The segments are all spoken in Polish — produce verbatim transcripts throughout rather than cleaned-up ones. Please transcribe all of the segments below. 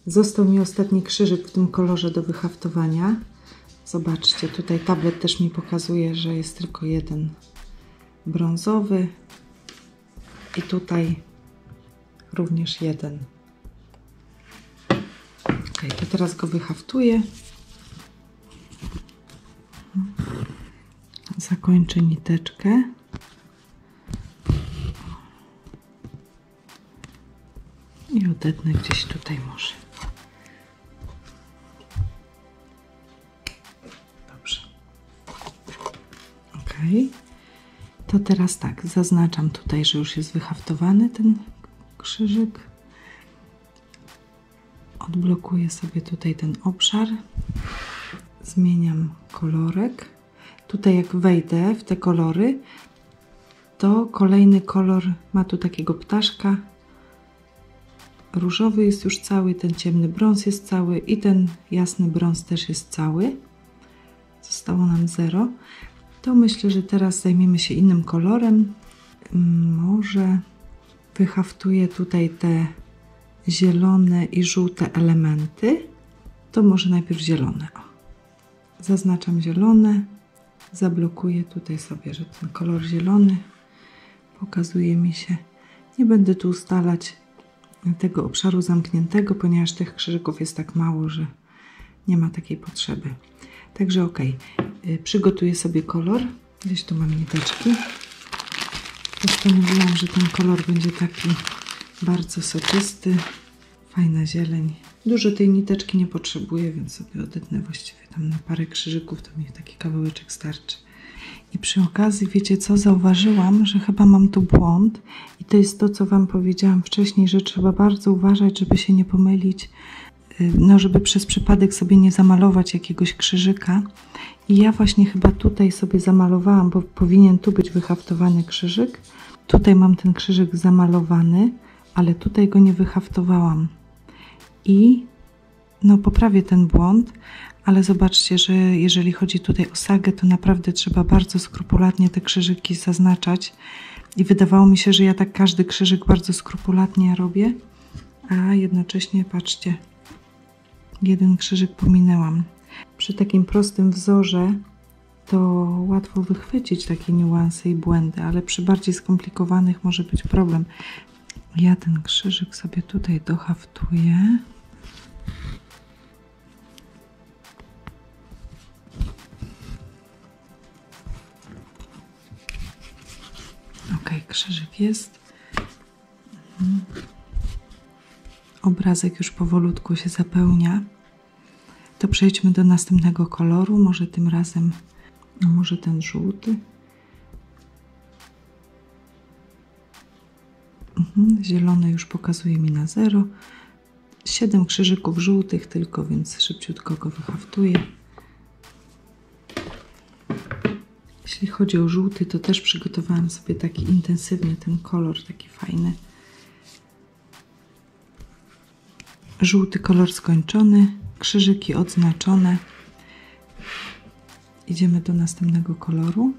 Został mi ostatni krzyżyk w tym kolorze do wyhaftowania. Zobaczcie, tutaj tablet też mi pokazuje, że jest tylko jeden brązowy i tutaj również jeden. Ok, to teraz go wyhaftuję. Zakończę niteczkę. I odetnę gdzieś tutaj może. Dobrze. Ok. To teraz tak, zaznaczam tutaj, że już jest wyhaftowany ten krzyżyk. Odblokuję sobie tutaj ten obszar. Zmieniam kolorek. Tutaj jak wejdę w te kolory, to kolejny kolor ma tu takiego ptaszka. Różowy jest już cały, ten ciemny brąz jest cały i ten jasny brąz też jest cały. Zostało nam zero. To myślę, że teraz zajmiemy się innym kolorem. Może wyhaftuję tutaj te zielone i żółte elementy. To może najpierw zielone. O. Zaznaczam zielone. Zablokuję tutaj sobie, że ten kolor zielony pokazuje mi się. Nie będę tu ustalać tego obszaru zamkniętego, ponieważ tych krzyżyków jest tak mało, że nie ma takiej potrzeby. Także ok, przygotuję sobie kolor. Gdzieś tu mam niteczki. Postanowiłam, że ten kolor będzie taki bardzo soczysty. Fajna zieleń. Dużo tej niteczki nie potrzebuję, więc sobie odetnę właściwie tam na parę krzyżyków, to mi taki kawałeczek starczy. I przy okazji, wiecie co, zauważyłam, że chyba mam tu błąd i to jest to, co Wam powiedziałam wcześniej, że trzeba bardzo uważać, żeby się nie pomylić, no żeby przez przypadek sobie nie zamalować jakiegoś krzyżyka. I ja właśnie chyba tutaj sobie zamalowałam, bo powinien tu być wyhaftowany krzyżyk. Tutaj mam ten krzyżyk zamalowany, ale tutaj go nie wyhaftowałam. I no poprawię ten błąd, ale zobaczcie, że jeżeli chodzi tutaj o sagę, to naprawdę trzeba bardzo skrupulatnie te krzyżyki zaznaczać. I wydawało mi się, że ja tak każdy krzyżyk bardzo skrupulatnie robię, a jednocześnie, patrzcie, jeden krzyżyk pominęłam. Przy takim prostym wzorze to łatwo wychwycić takie niuanse i błędy, ale przy bardziej skomplikowanych może być problem. Ja ten krzyżyk sobie tutaj dohaftuję. Ok, krzyżyk jest. Mhm. Obrazek już powolutku się zapełnia. To przejdźmy do następnego koloru. Może tym razem, no może ten żółty. Mhm. Zielony już pokazuje mi na zero. siedem krzyżyków żółtych tylko, więc szybciutko go wyhaftuję. Jeśli chodzi o żółty, to też przygotowałam sobie taki intensywny ten kolor, taki fajny. Żółty kolor skończony, krzyżyki odznaczone. Idziemy do następnego koloru.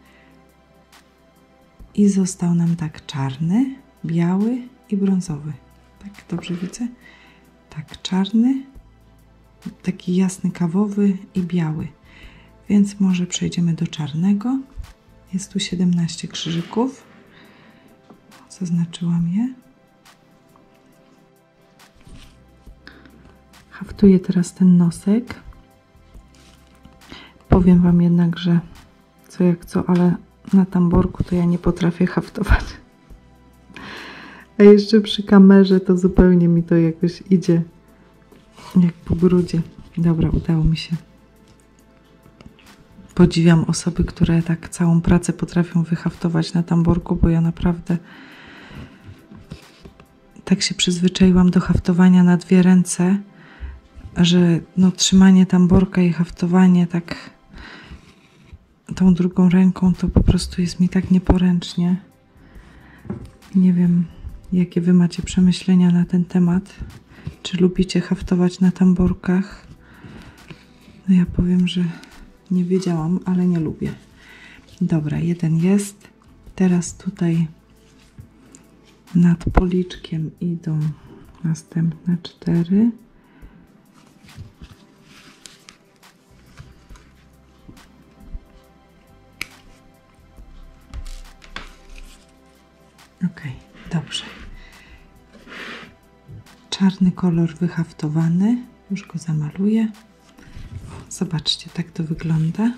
I został nam tak czarny, biały i brązowy. Tak dobrze widzę? Tak, czarny, taki jasny kawowy i biały. Więc może przejdziemy do czarnego. Jest tu siedemnaście krzyżyków. Zaznaczyłam je. Haftuję teraz ten nosek. Powiem Wam jednak, że co jak co, ale na tamborku to ja nie potrafię haftować. A jeszcze przy kamerze to zupełnie mi to jakoś idzie jak po grudzie. Dobra, udało mi się. Podziwiam osoby, które tak całą pracę potrafią wyhaftować na tamborku, bo ja naprawdę tak się przyzwyczaiłam do haftowania na dwie ręce, że no, trzymanie tamborka i haftowanie tak tą drugą ręką to po prostu jest mi tak nieporęcznie. Nie wiem, jakie Wy macie przemyślenia na ten temat. Czy lubicie haftować na tamborkach? No ja powiem, że nie wiedziałam, ale nie lubię. Dobra, jeden jest. Teraz tutaj nad policzkiem idą następne cztery. Ok, dobrze. Czarny kolor wyhaftowany. Już go zamaluję. Zobaczcie, tak to wygląda.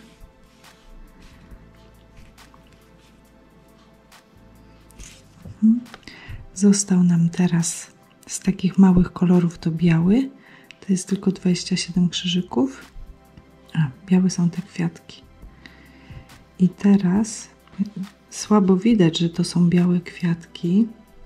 Został nam teraz z takich małych kolorów to biały. To jest tylko dwadzieścia siedem krzyżyków. A, białe są te kwiatki. I teraz słabo widać, że to są białe kwiatki.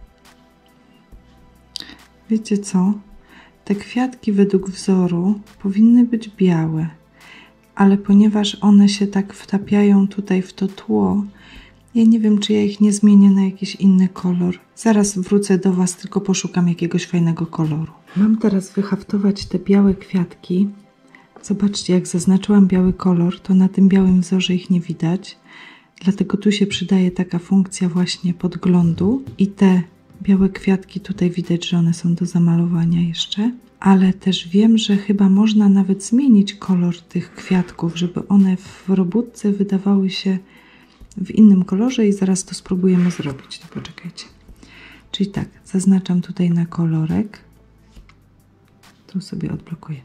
Wiecie co? Te kwiatki według wzoru powinny być białe, ale ponieważ one się tak wtapiają tutaj w to tło, ja nie wiem, czy ja ich nie zmienię na jakiś inny kolor. Zaraz wrócę do Was, tylko poszukam jakiegoś fajnego koloru. Mam teraz wyhaftować te białe kwiatki. Zobaczcie, jak zaznaczyłam biały kolor, to na tym białym wzorze ich nie widać. Dlatego tu się przydaje taka funkcja właśnie podglądu i te białe kwiatki tutaj widać, że one są do zamalowania jeszcze. Ale też wiem, że chyba można nawet zmienić kolor tych kwiatków, żeby one w robótce wydawały się w innym kolorze i zaraz to spróbujemy zrobić. To poczekajcie. Czyli tak, zaznaczam tutaj na kolorek. Tu sobie odblokuję.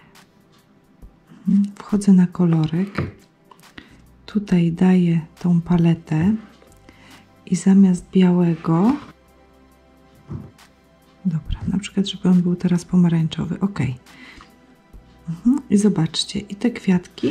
Wchodzę na kolorek. Tutaj daję tą paletę i zamiast białego, dobra, na przykład, żeby on był teraz pomarańczowy. Ok. Mhm. I zobaczcie, i te kwiatki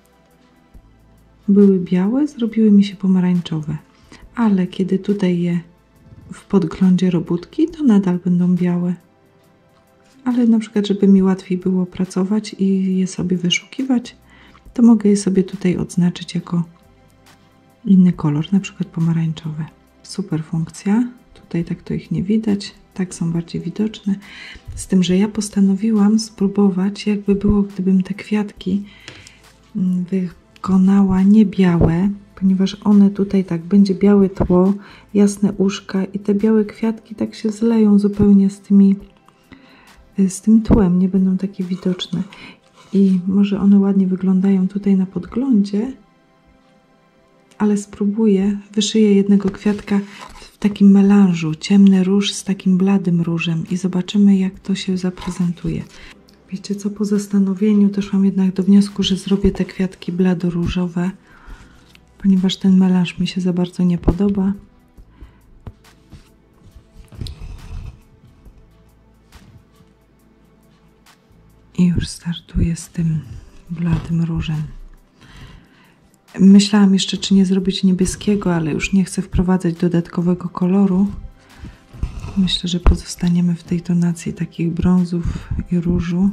były białe, zrobiły mi się pomarańczowe. Ale kiedy tutaj je w podglądzie robótki, to nadal będą białe. Ale na przykład, żeby mi łatwiej było pracować i je sobie wyszukiwać, to mogę je sobie tutaj odznaczyć jako inny kolor, na przykład pomarańczowe. Super funkcja. Tutaj tak to ich nie widać, tak są bardziej widoczne. Z tym, że ja postanowiłam spróbować, jakby było, gdybym te kwiatki wykonała nie białe, ponieważ one tutaj tak, będzie białe tło, jasne uszka i te białe kwiatki tak się zleją zupełnie z tymi, z tym tłem, nie będą takie widoczne. I może one ładnie wyglądają tutaj na podglądzie, ale spróbuję, wyszyję jednego kwiatka w takim melanżu, ciemny róż z takim bladym różem i zobaczymy, jak to się zaprezentuje. Wiecie co, po zastanowieniu doszłam jednak do wniosku, że zrobię te kwiatki blado-różowe, ponieważ ten melanż mi się za bardzo nie podoba. I już startuję z tym bladym różem. Myślałam jeszcze, czy nie zrobić niebieskiego, ale już nie chcę wprowadzać dodatkowego koloru. Myślę, że pozostaniemy w tej tonacji takich brązów i różu.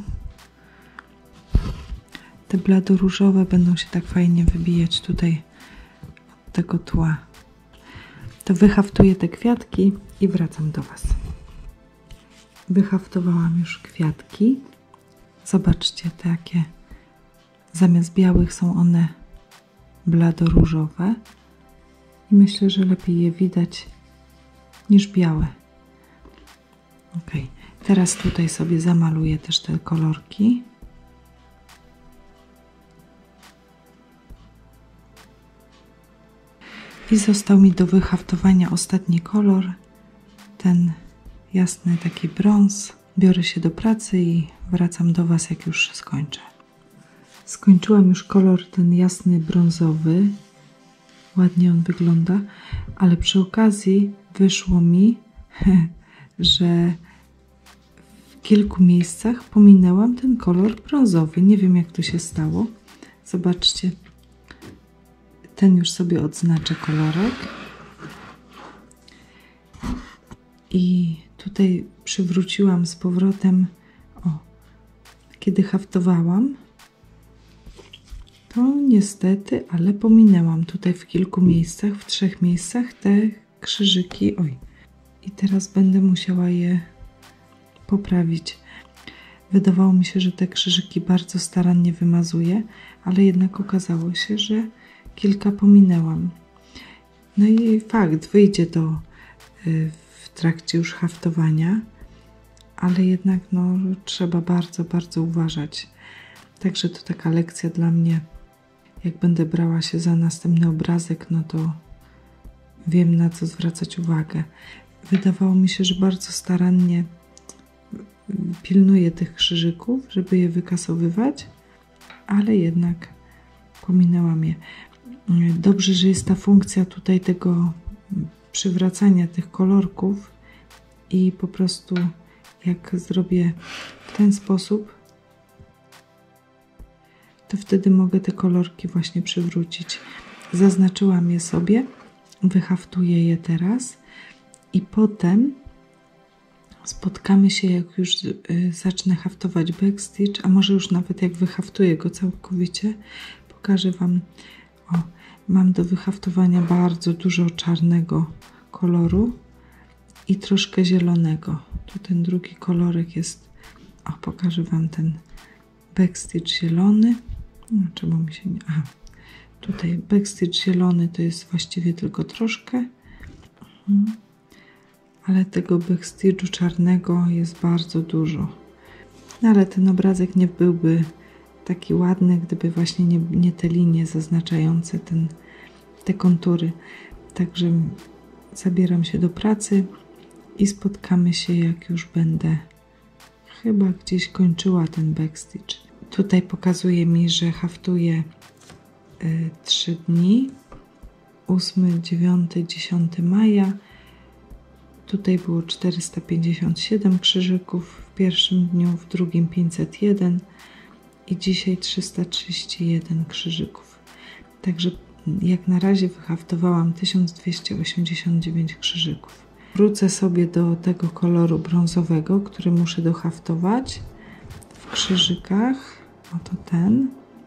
Te bladoróżowe będą się tak fajnie wybijać tutaj od tego tła. To wyhaftuję te kwiatki i wracam do Was. Wyhaftowałam już kwiatki. Zobaczcie, takie zamiast białych są one bladoróżowe i myślę, że lepiej je widać niż białe. Ok, teraz tutaj sobie zamaluję też te kolorki. I został mi do wyhaftowania ostatni kolor, ten jasny taki brąz. Biorę się do pracy i wracam do Was, jak już skończę. Skończyłam już kolor ten jasny brązowy. Ładnie on wygląda, ale przy okazji wyszło mi, że w kilku miejscach pominęłam ten kolor brązowy. Nie wiem, jak to się stało. Zobaczcie. Ten już sobie odznaczę kolorek. I tutaj przywróciłam z powrotem, o, kiedy haftowałam, to niestety, ale pominęłam tutaj w kilku miejscach, w trzech miejscach te krzyżyki. Oj, i teraz będę musiała je poprawić. Wydawało mi się, że te krzyżyki bardzo starannie wymazuję, ale jednak okazało się, że kilka pominęłam. No i fakt, wyjdzie to y, w trakcie już haftowania, ale jednak no, trzeba bardzo, bardzo uważać. Także to taka lekcja dla mnie. Jak będę brała się za następny obrazek, no to wiem, na co zwracać uwagę. Wydawało mi się, że bardzo starannie pilnuję tych krzyżyków, żeby je wykasowywać, ale jednak pominęłam je. Dobrze, że jest ta funkcja tutaj tego przywracania tych kolorków i po prostu jak zrobię w ten sposób, to wtedy mogę te kolorki właśnie przywrócić. Zaznaczyłam je sobie, wyhaftuję je teraz i potem spotkamy się, jak już zacznę haftować backstitch, a może już nawet jak wyhaftuję go całkowicie, pokażę Wam. O, mam do wyhaftowania bardzo dużo czarnego koloru i troszkę zielonego. Tu ten drugi kolorek jest, o, pokażę Wam ten backstitch zielony. No, czemu mi się nie... Aha. Tutaj backstitch zielony to jest właściwie tylko troszkę, mhm. ale tego backstitchu czarnego jest bardzo dużo. No, ale ten obrazek nie byłby taki ładny, gdyby właśnie nie, nie te linie zaznaczające ten, te kontury. Także zabieram się do pracy i spotkamy się, jak już będę chyba gdzieś kończyła ten backstitch. Tutaj pokazuje mi, że haftuję y, trzy dni, ósmy, dziewiąty, dziesiąty maja. Tutaj było czterysta pięćdziesiąt siedem krzyżyków w pierwszym dniu, w drugim pięćset jeden i dzisiaj trzysta trzydzieści jeden krzyżyków. Także jak na razie wyhaftowałam tysiąc dwieście osiemdziesiąt dziewięć krzyżyków. Wrócę sobie do tego koloru brązowego, który muszę dohaftować w krzyżykach. Oto ten.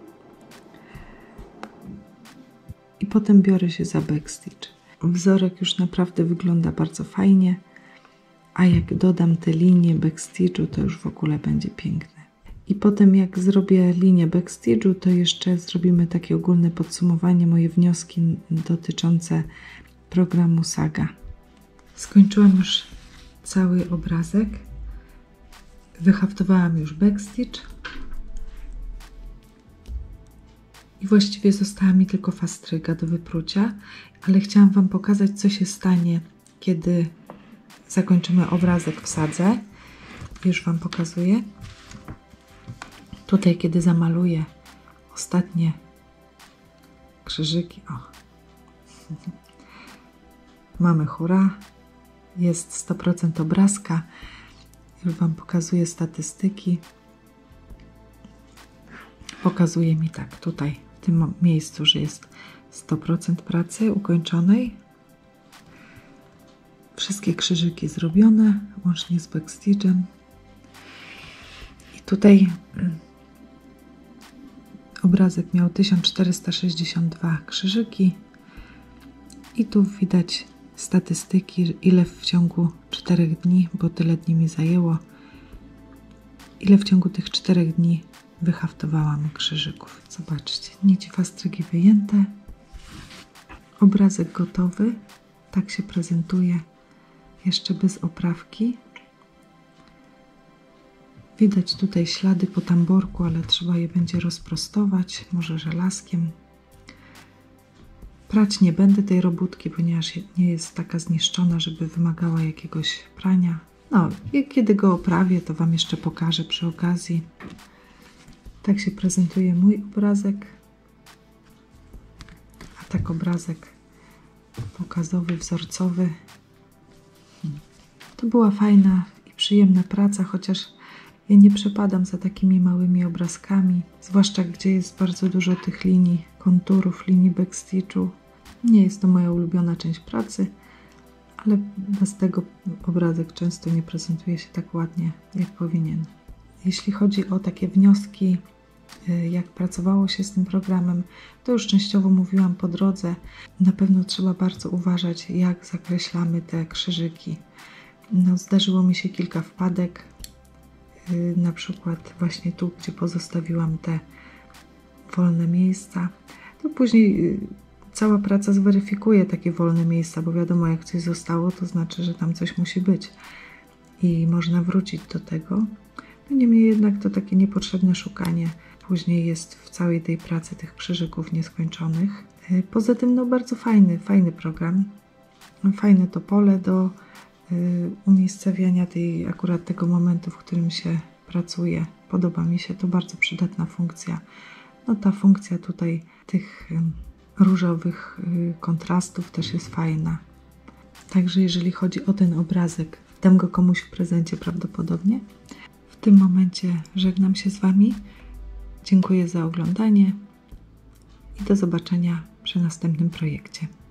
I potem biorę się za backstitch. Wzorek już naprawdę wygląda bardzo fajnie, a jak dodam te linie backstitchu, to już w ogóle będzie piękne. I potem jak zrobię linię backstitchu, to jeszcze zrobimy takie ogólne podsumowanie, moje wnioski dotyczące programu Saga. Skończyłam już cały obrazek. Wyhaftowałam już backstitch. I właściwie została mi tylko fastryga do wyprucia, ale chciałam Wam pokazać, co się stanie, kiedy zakończymy obrazek w sadze. Już Wam pokazuję. Tutaj, kiedy zamaluję ostatnie krzyżyki, o, mamy hurra, jest sto procent obrazka. Już Wam pokazuję statystyki. Pokazuje mi tak, tutaj, w tym miejscu, że jest sto procent pracy ukończonej. Wszystkie krzyżyki zrobione, łącznie z backstitchem. I tutaj obrazek miał tysiąc czterysta sześćdziesiąt dwa krzyżyki. I tu widać statystyki, ile w ciągu czterech dni, bo tyle dni mi zajęło, ile w ciągu tych czterech dni wyhaftowałam krzyżyków. Zobaczcie, nici fastrygi wyjęte, obrazek gotowy, tak się prezentuje, jeszcze bez oprawki. Widać tutaj ślady po tamborku, ale trzeba je będzie rozprostować, może żelazkiem. Prać nie będę tej robótki, ponieważ nie jest taka zniszczona, żeby wymagała jakiegoś prania. No, i kiedy go oprawię, to Wam jeszcze pokażę przy okazji. Tak się prezentuje mój obrazek. A tak obrazek pokazowy, wzorcowy. To była fajna i przyjemna praca, chociaż ja nie przepadam za takimi małymi obrazkami, zwłaszcza gdzie jest bardzo dużo tych linii, konturów, linii backstitchu. Nie jest to moja ulubiona część pracy, ale bez tego obrazek często nie prezentuje się tak ładnie, jak powinien. Jeśli chodzi o takie wnioski, jak pracowało się z tym programem, to już częściowo mówiłam po drodze. Na pewno trzeba bardzo uważać, jak zakreślamy te krzyżyki. No, zdarzyło mi się kilka wpadek, na przykład właśnie tu, gdzie pozostawiłam te wolne miejsca. To później cała praca zweryfikuje takie wolne miejsca, bo wiadomo, jak coś zostało, to znaczy, że tam coś musi być i można wrócić do tego. No niemniej jednak to takie niepotrzebne szukanie później jest w całej tej pracy tych krzyżyków nieskończonych. Poza tym no bardzo fajny, fajny program. Fajne to pole do y, umiejscowiania tej, akurat tego momentu, w którym się pracuje. Podoba mi się, to bardzo przydatna funkcja. No ta funkcja tutaj tych y, różowych y, kontrastów też jest fajna. Także jeżeli chodzi o ten obrazek, dam go komuś w prezencie prawdopodobnie. W tym momencie żegnam się z Wami. Dziękuję za oglądanie i do zobaczenia przy następnym projekcie.